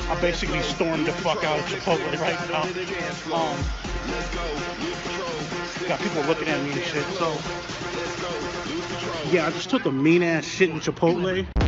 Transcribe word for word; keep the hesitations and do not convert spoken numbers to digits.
I basically stormed the fuck out of Chipotle right now. Um, got people looking at me and shit. So yeah, I just took a mean ass shit in Chipotle.